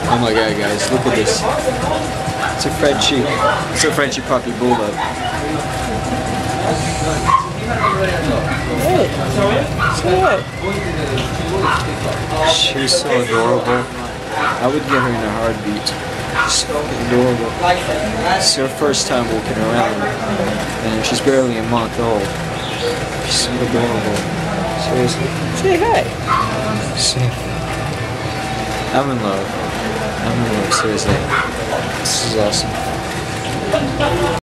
Oh my god, guys, look at this. It's a Frenchie. It's a Frenchie puppy Bulldog. Hey, say what? She's so adorable. I would get her in a heartbeat. She's so adorable. It's her first time walking around, and she's barely a month old. She's so adorable. Seriously. Say hi. Say. I'm in love. I'm in love, seriously. This is awesome.